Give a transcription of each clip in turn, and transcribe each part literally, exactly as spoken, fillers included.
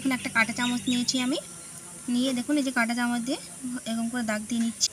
দেখুন একটা কাঁটা চামচ নিয়েছি আমি, নিয়ে দেখুন এই যে কাঁটা চামচ দিয়ে এরকম করে দাগ দিয়ে নিচ্ছি।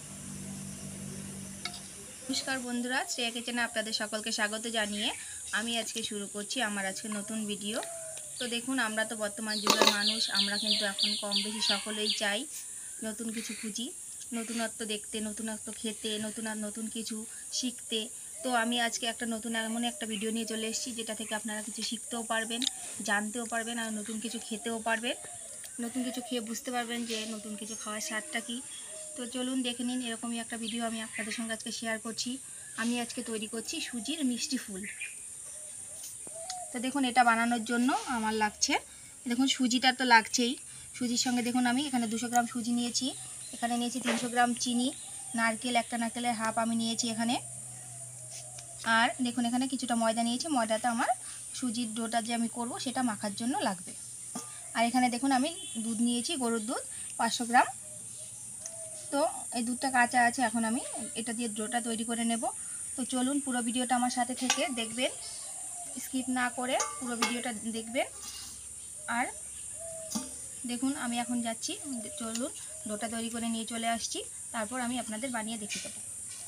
নমস্কার বন্ধুরা, শ্রেয়া কিচেনে আপনাদের সকলকে স্বাগত জানিয়ে আমি আজকে শুরু করছি আমার আজকে নতুন ভিডিও। তো দেখুন, আমরা তো বর্তমান যুগের মানুষ, আমরা কিন্তু এখন কম বেশি সকলেই চাই নতুন কিছু খুঁজি, নতুনত্ব দেখতে, নতুনত্ব খেতে, নতুন আর নতুন কিছু শিখতে। তো আমি আজকে একটা নতুন এমন একটা ভিডিও নিয়ে চলে এসেছি যেটা থেকে আপনারা কিছু শিখতেও পারবেন, জানতেও পারবেন, আর নতুন কিছু খেতেও পারবেন। নতুন কিছু খেয়ে বুঝতে পারবেন যে নতুন কিছু খাওয়ার স্বাদটা কী। তো চলুন দেখে নিন, এরকমই একটা ভিডিও আমি আপনাদের সঙ্গে আজকে শেয়ার করছি। আমি আজকে তৈরি করছি সুজির মিষ্টি ফুল। তো দেখুন, এটা বানানোর জন্য আমার লাগছে, দেখুন সুজিটা তো লাগছেই। সুজির সঙ্গে দেখুন আমি এখানে দুশো গ্রাম সুজি নিয়েছি, এখানে নিয়েছি তিনশো গ্রাম চিনি, নারকেল একটা নারকেলের হাফ আমি নিয়েছি এখানে, আর দেখুন এখানে কিছুটা ময়দা নিয়েছি। ময়দাটা আমার সুজির ডোটা যে আমি করব সেটা মাখার জন্য লাগবে। আর এখানে দেখুন আমি দুধ নিয়েছি, গরুর দুধ পাঁচশো গ্রাম। তো এই দুধটা কাঁচা আছে, এখন আমি এটা দিয়ে ডোটা তৈরি করে নেব। তো চলুন পুরো ভিডিওটা আমার সাথে থেকে দেখবেন, স্কিপ না করে পুরো ভিডিওটা দেখবেন। আর দেখুন আমি এখন যাচ্ছি, চলুন ডোটা তৈরি করে নিয়ে চলে আসছি, তারপর আমি আপনাদের বানিয়ে দেখিয়ে দেবো।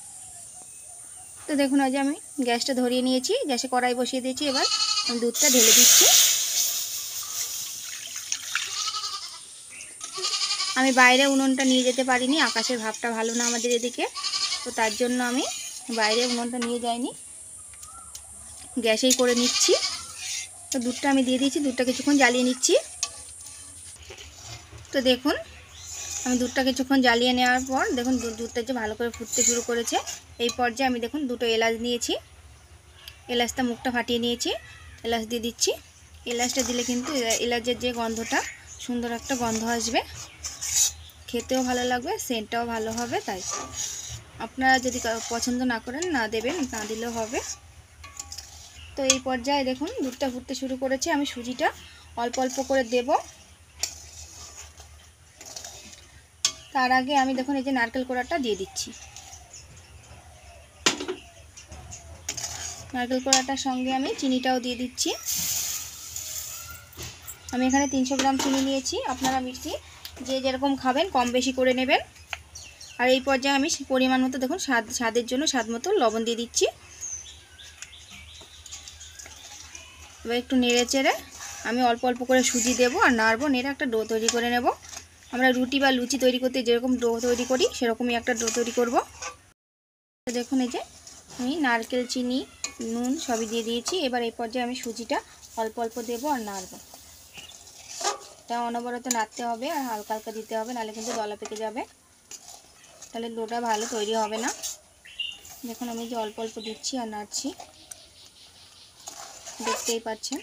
তো দেখুন আজ আমি গ্যাসটা ধরিয়ে নিয়েছি, গ্যাসে কড়াই বসিয়ে দিয়েছি। এবার আমি দুধটা ঢেলে দিচ্ছি। আমি বাইরে উনুনটা নিয়ে যেতে পারিনি, আকাশের ভাবটা ভালো না আমাদের এদিকে, তো তার জন্য আমি বাইরে উনুনটা নিয়ে যাইনি, গ্যাসেই করে নিচ্ছি। তো দুধটা আমি দিয়ে দিয়েছি, দুধটা কিছুক্ষণ জ্বালিয়ে নিচ্ছি। তো দেখুন আমি দুধটা কিছুক্ষণ জ্বালিয়ে নেওয়ার পর দেখুন দুধটা যে ভালো করে ফুটতে শুরু করেছে। এই পর্যায়ে আমি দেখুন দুটো এলাচ নিয়েছি, এলাচটা মুখটা ফাটিয়ে নিয়েছি, এলাচ দিয়ে দিচ্ছি। এলাচটা দিলে কিন্তু এলাচের যে গন্ধটা, সুন্দর একটা গন্ধ আসবে, খেতেও ভালো লাগবে, সেন্টটাও ভালো হবে। তাই আপনারা যদি পছন্দ না করেন না দেবেন, না দিলেও হবে। তো এই পর্যায়ে দেখুন দুধটা ফুটতে শুরু করেছে, আমি সুজিটা অল্প অল্প করে দেব। তার আগে আমি দেখুন এই যে নারকেল কোড়াটা দিয়ে দিচ্ছি। নারকেল কোড়াটার সঙ্গে আমি চিনিটাও দিয়ে দিচ্ছি। আমি এখানে তিনশো গ্রাম চিনি নিয়েছি, আপনারা মিষ্টি যে যেরকম খাবেন কম বেশি করে নেবেন। আর এই পর্যায়ে আমি পরিমাণ মতো দেখুন স্বাদ স্বাদের জন্য স্বাদ মতো লবণ দিয়ে দিচ্ছি। এবার একটু নেড়ে চেড়ে আমি অল্প অল্প করে সুজি দেবো আর নাড়বো, নেড়ে একটা ডো তৈরি করে নেব। আমরা রুটি বা লুচি তৈরি করতে যেরকম ডো তৈরি করি সেরকমই একটা ডো তৈরি করব। দেখুন এই যে আমি নারকেল, চিনি, নুন সবই দিয়ে দিয়েছি। এবার এই পর্যায়ে আমি সুজিটা অল্প অল্প দেবো আর নাড়বো। তা অনবরত নাড়তে হবে আর হালকা হালকা দিতে হবে, নাহলে কিন্তু দলা পেকে যাবে, তাহলে ডোটা ভালো তৈরি হবে না। দেখুন আমি যে অল্প অল্প দিচ্ছি আর নাড়ছি, দেখতেই পাচ্ছেন।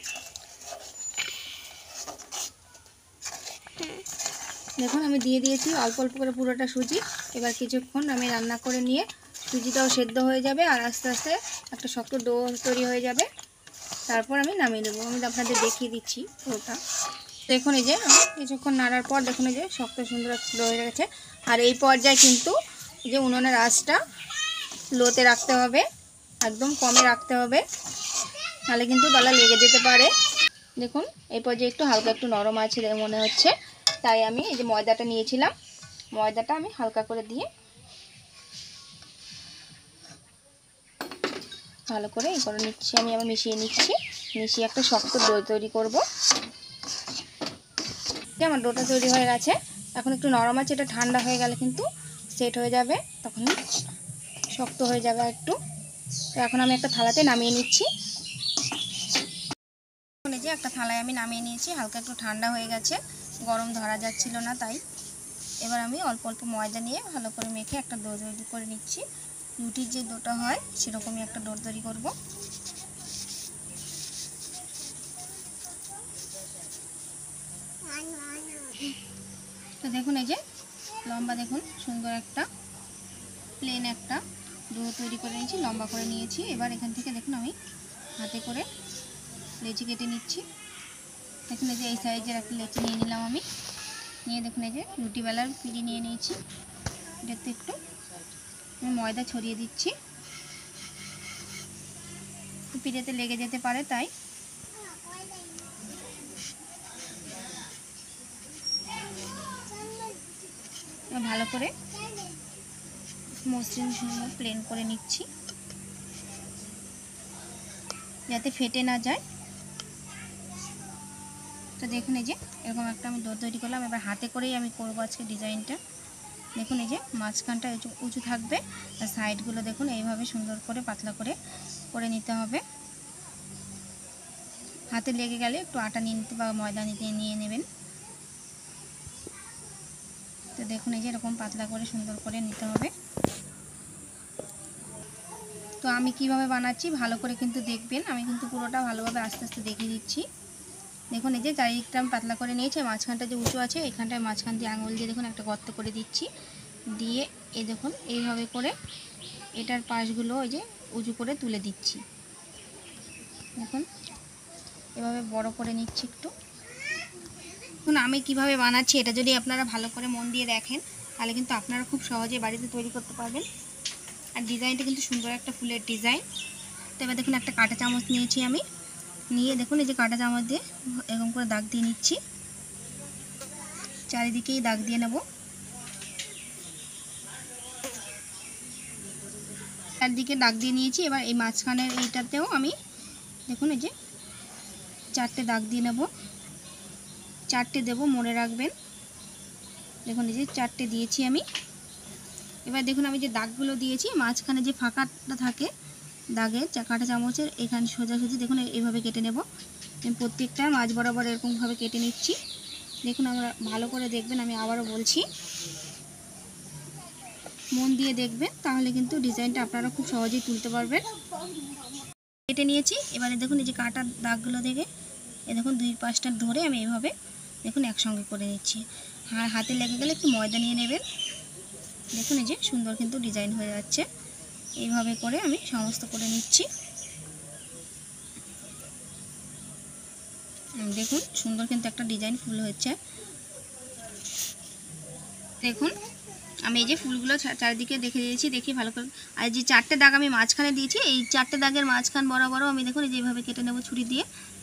দেখুন আমি দিয়ে দিয়েছি অল্প অল্প করে পুরোটা সুজি। এবার কিছুক্ষণ আমি রান্না করে নিয়ে সুজিটাও সেদ্ধ হয়ে যাবে আর আস্তে আস্তে একটা শক্ত ডো তৈরি হয়ে যাবে, তারপর আমি নামিয়ে দেবো। আমি আপনাদের দেখিয়ে দিচ্ছি পুরোটা। দেখুন এই যে কিছুক্ষণ নাড়ার পর দেখুন এই যে শক্ত সুন্দর ডো হয়ে গেছে। আর এই পর্যায়ে কিন্তু এই যে উনুনের আঁচটা লোতে রাখতে হবে, একদম কমে রাখতে হবে, নাহলে কিন্তু দলা লেগে যেতে পারে। দেখুন এই পর্যায়ে একটু হালকা একটু নরম আছে মনে হচ্ছে, তাই আমি এই যে ময়দাটা নিয়েছিলাম, ময়দাটা আমি হালকা করে দিয়ে ভালো করে এই করে নিচ্ছি। আমি আবার মিশিয়ে নিচ্ছি, মিশিয়ে একটা শক্ত ডো তৈরি করব। আমার ডোটা তৈরি হয়ে গেছে, এখন একটু নরম আছে, এটা ঠান্ডা হয়ে গেলে কিন্তু সেট হয়ে যাবে, তখন শক্ত হয়ে যাবে একটু। তো এখন আমি একটা থালাতে নামিয়ে নিচ্ছি। এই যে একটা থালায় আমি নামিয়ে নিয়েছি, হালকা একটু ঠান্ডা হয়ে গেছে, গরম ধরা যাচ্ছিল না, তাই এবার আমি অল্প অল্প ময়দা নিয়ে ভালো করে মেখে একটা ডো তৈরি করে নিচ্ছি। রুটির যে ডোটা হয় সেরকমই একটা ডো তৈরি করব। তো দেখুন এই যে লম্বা, দেখুন সুন্দর একটা প্লেন একটা ডো তৈরি করে নিয়েছি, লম্বা করে নিয়েছি। এবার এখান থেকে দেখুন আমি হাতে করে লেচি কেটে নিচ্ছি। দেখুন এই যে এই সাইজের একটা লেচি নিয়ে নিলাম আমি, নিয়ে দেখুন এই যে রুটি বেলার পিড়ি নিয়ে নিয়েছি, এটাতে একটু আমি ময়দা ছড়িয়ে দিচ্ছি, পিড়েতে লেগে যেতে পারে, তাই ভালো করে মসৃণ প্লেন করে নিচ্ছি যাতে ফেটে না যায়। তো দেখুন এই যে এরকম একটা আমি ডো তৈরি করলাম। এবার হাতে করেই আমি করবো আজকে ডিজাইনটা। দেখুন এই যে মাঝখানটা উঁচু উঁচু থাকবে আর সাইডগুলো দেখুন এইভাবে সুন্দর করে পাতলা করে করে নিতে হবে। হাতে লেগে গেলে একটু আটা নিয়ে নিতে বা ময়দা নিতে নিয়ে নেবেন। তো দেখুন এই যে এরকম পাতলা করে সুন্দর করে নিতে হবে। তো আমি কিভাবে বানাচ্ছি ভালো করে কিন্তু দেখবেন। আমি কিন্তু পুরোটা ভালোভাবে আস্তে আস্তে দেখিয়ে দিচ্ছি। দেখুন এই যে চারিদিকটা আমি পাতলা করে নিয়েছি। মাঝখানটা যে উঁচু আছে এখানটায় মাঝখান দিয়ে আঙুল দিয়ে দেখুন একটা গর্ত করে দিচ্ছি। দিয়ে এই দেখুন এইভাবে করে এটার পাশগুলো ওই যে উঁচু করে তুলে দিচ্ছি। দেখুন এভাবে বড় করে নিচ্ছি একটু। দেখুন আমি কিভাবে বানাচ্ছি এটা যদি আপনারা ভালো করে মন দিয়ে দেখেন তাহলে কিন্তু আপনারা খুব সহজে বাড়িতে তৈরি করতে পারবেন। আর ডিজাইনটা কিন্তু সুন্দর একটা ফুলের ডিজাইন। তো এবার দেখুন একটা কাঁটা চামচ নিয়েছি আমি, নিয়ে দেখুন এই যে কাঁটা চামচ দিয়ে এরকম করে দাগ দিয়ে নিচ্ছি। চারিদিকেই দাগ দিয়ে নেব। চারদিকে দাগ দিয়ে নিয়েছি। এবার এই মাঝখানের এইটাতেও আমি দেখুন এই যে চারটে দাগ দিয়ে নেব। চারটে দেব, মনে রাখবেন। দেখুন এই যে চারটে দিয়েছি আমি। এবার দেখুন আমি যে দাগগুলো দিয়েছি মাঝখানে যে ফাঁকাটা থাকে দাগের কাঁটা চামচের এখানে সোজাসুজি দেখুন এইভাবে কেটে নেব। আমি প্রত্যেকটা মাঝ বরাবর এরকমভাবে কেটে নিচ্ছি। দেখুন আমরা ভালো করে দেখবেন, আমি আবারও বলছি মন দিয়ে দেখবেন তাহলে কিন্তু ডিজাইনটা আপনারা খুব সহজেই তুলতে পারবেন। কেটে নিয়েছি। এবারে দেখুন এই যে কাঁটার দাগগুলো দেখে এ দেখুন দুই পাশটা ধরে আমি এইভাবে দেখুন একসঙ্গে করে নিচ্ছি। আর হাতে লেগে গেলে একটু ময়দা নিয়ে নেবেন। দেখুন এই যে সুন্দর কিন্তু ডিজাইন হয়ে যাচ্ছে। এইভাবে করে আমি সমস্ত করে নিচ্ছি। দেখুন সুন্দর কিন্তু একটা ডিজাইন ফুল হচ্ছে। দেখুন আমি এই যে ফুলগুলো চারিদিকে দেখে দিয়েছি, দেখি ভালো করে। আর যে চারটে দাগ আমি মাঝখানে দিয়েছি এই চারটে দাগের মাঝখান বরাবরও আমি দেখুন এই যেভাবে কেটে নেব ছুরি দিয়ে।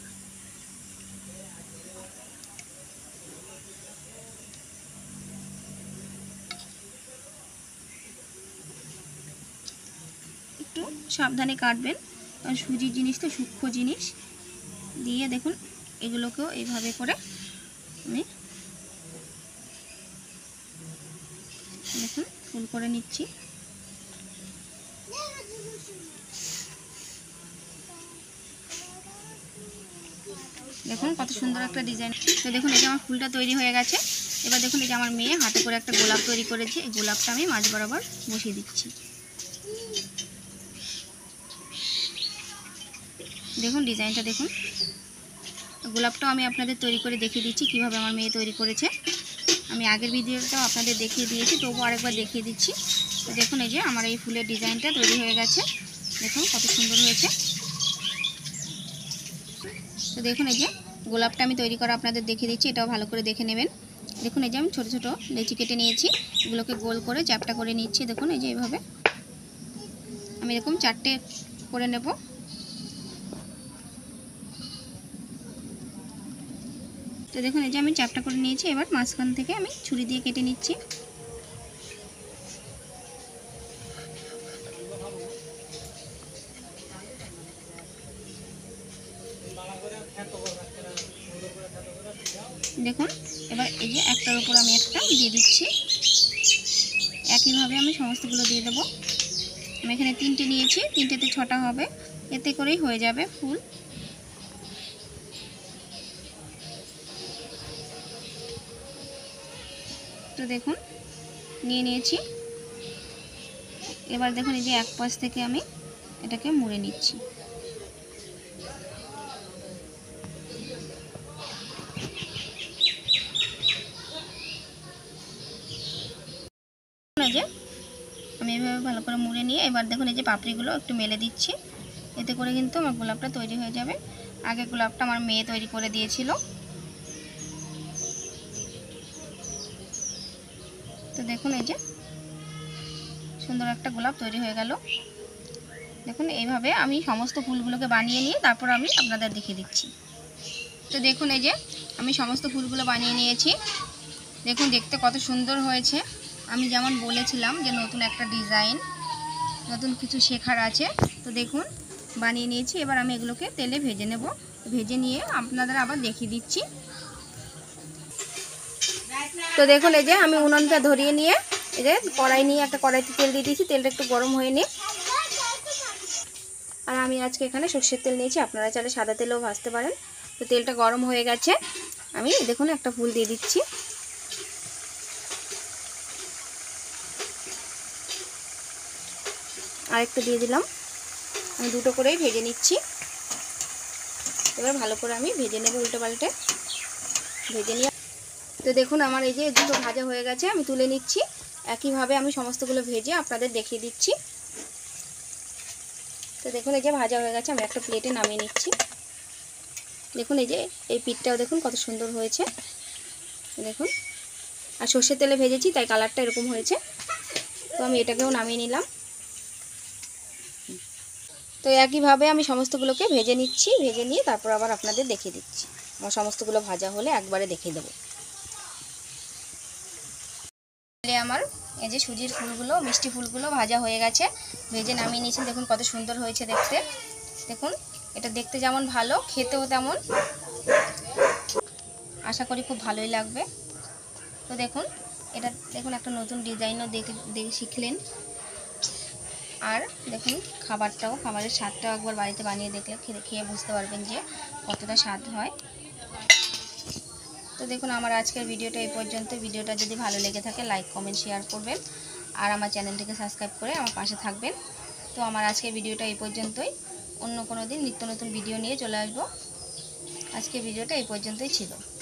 একটু সাবধানে কাটবেন কারণ সুজির জিনিস তো সূক্ষ্ম জিনিস। দিয়ে দেখুন এগুলোকেও এইভাবে করে আমি দেখুন ফুল করে নিচ্ছি। দেখুন কত সুন্দর একটা ডিজাইন। তো দেখুন এই যে আমার ফুলটা তৈরি হয়ে গেছে। এবার দেখুন এই যে আমার মেয়ে হাতে করে একটা গোলাপ তৈরি করেছে। এই গোলাপটা আমি মাঝ বরাবর বসিয়ে দিচ্ছি। দেখুন ডিজাইনটা দেখুন। গোলাপটাও আমি আপনাদের তৈরি করে দেখিয়ে দিচ্ছি কিভাবে আমার মেয়ে তৈরি করেছে। আমি আগের ভিডিওটাও আপনাদের দেখিয়ে দিয়েছি, তবুও আরেকবার দেখিয়ে দিচ্ছি। তো দেখুন এই যে আমার এই ফুলের ডিজাইনটা তৈরি হয়ে গেছে। দেখুন কত সুন্দর হয়েছে। তো দেখুন এই যে গোলাপটা আমি তৈরি করা আপনাদের দেখিয়ে দিচ্ছি, এটাও ভালো করে দেখে নেবেন। দেখুন এই যে আমি ছোটো ছোটো লেচি কেটে নিয়েছি, এগুলোকে গোল করে চ্যাপটা করে নিচ্ছি। দেখুন এই যে এইভাবে আমি এরকম চারটে করে নেব। তো দেখুন এই যে আমি চ্যাপটা করে নিয়েছি। এবার মাঝখান থেকে আমি ছুরি দিয়ে কেটে নিচ্ছি। দেখুন এবার এই যে একটার উপর আমি একটা দিয়ে দিচ্ছি। একইভাবে আমি সমস্তগুলো দিয়ে দেবো। আমি এখানে তিনটে নিয়েছি, তিনটেতে ছটা হবে, এতে করেই হয়ে যাবে ফুল। তো দেখুন নিয়ে নিয়েছি। এবার দেখুন এই যে এক পাশ থেকে আমি এটাকে মুড়ে নিচ্ছি। যে আমি এইভাবে ভালো করে মুড়ে নিয়ে এবার দেখুন এই যে পাপড়িগুলো একটু মেলে দিচ্ছি। এতে করে কিন্তু আমার গোলাপটা তৈরি হয়ে যাবে। আগে গোলাপটা আমার মেয়ে তৈরি করে দিয়েছিল। তো দেখুন এই যে সুন্দর একটা গোলাপ তৈরি হয়ে গেল। দেখুন এইভাবে আমি সমস্ত ফুলগুলোকে বানিয়ে নিয়ে তারপর আমি আপনাদের দেখিয়ে দিচ্ছি। তো দেখুন এই যে আমি সমস্ত ফুলগুলো বানিয়ে নিয়েছি। দেখুন দেখতে কত সুন্দর হয়েছে। আমি যেমন বলেছিলাম যে নতুন একটা ডিজাইন, নতুন কিছু শেখার আছে। তো দেখুন বানিয়ে নিয়েছি। এবার আমি এগুলোকে তেলে ভেজে নেব। ভেজে নিয়ে আপনাদের আবার দেখিয়ে দিচ্ছি। তো দেখুন এই যে আমি উনুনটা ধরিয়ে নিয়ে এই যে কড়াই নিয়ে একটা কড়াইতে তেল দিয়ে দিয়েছি। তেলটা একটু গরম হয়ে নিয়ে, আর আমি আজকে এখানে সর্ষের তেল নিয়েছি, আপনারা চাইলে সাদা তেলেও ভাজতে পারেন। তো তেলটা গরম হয়ে গেছে, আমি দেখুন একটা ফুল দিয়ে দিচ্ছি। আর একটু দিয়ে দিলাম। আমি দুটো করেই ভেজে নিচ্ছি। এবার ভালো করে আমি ভেজে নেব উল্টে পাল্টে ভেজে নিয়ে। তো দেখুন আমার এই যে দুটো ভাজা হয়ে গেছে, আমি তুলে নিচ্ছি। একইভাবে আমি সমস্তগুলো ভেজে আপনাদের দেখিয়ে দিচ্ছি। তো দেখুন এই যে ভাজা হয়ে গেছে, আমি একটা প্লেটে নামিয়ে নিচ্ছি। দেখুন এই যে এই পিঠটাও দেখুন কত সুন্দর হয়েছে দেখুন। আর সর্ষের তেলে ভেজেছি তাই কালারটা এরকম হয়েছে। তো আমি এটাকেও নামিয়ে নিলাম। তো একইভাবে আমি সমস্তগুলোকে ভেজে নিচ্ছি। ভেজে নিয়ে তারপর আবার আপনাদের দেখিয়ে দিচ্ছি। আমার সমস্তগুলো ভাজা হলে একবারে দেখিয়ে দেবো। আমার এই যে সুজির ফুলগুলো, মিষ্টি ফুলগুলো ভাজা হয়ে গেছে, ভেজে নামিয়ে নিয়েছি। দেখুন কত সুন্দর হয়েছে দেখতে। দেখুন এটা দেখতে যেমন ভালো, খেতেও তেমন। আশা করি খুব ভালোই লাগবে। তো দেখুন এটা দেখুন একটা নতুন ডিজাইনও দেখে দেখে শিখলেন। আর দেখুন খাবারটাও, খাবারের স্বাদটাও একবার বাড়িতে বানিয়ে দেখলে খেয়ে খেয়ে বুঝতে পারবেন যে কতটা স্বাদ হয়। তো দেখুন আমার আজকের ভিডিওটা এই পর্যন্ত। ভিডিওটা যদি ভালো লেগে থাকে লাইক কমেন্ট শেয়ার করবেন, আর আমার চ্যানেলটিকে সাবস্ক্রাইব করে আমার পাশে থাকবেন। তো আমার আজকের ভিডিওটা এই পর্যন্তই। অন্য কোনো দিন নিত্য নতুন ভিডিও নিয়ে চলে আসবো। আজকের ভিডিওটা এই পর্যন্তই ছিল।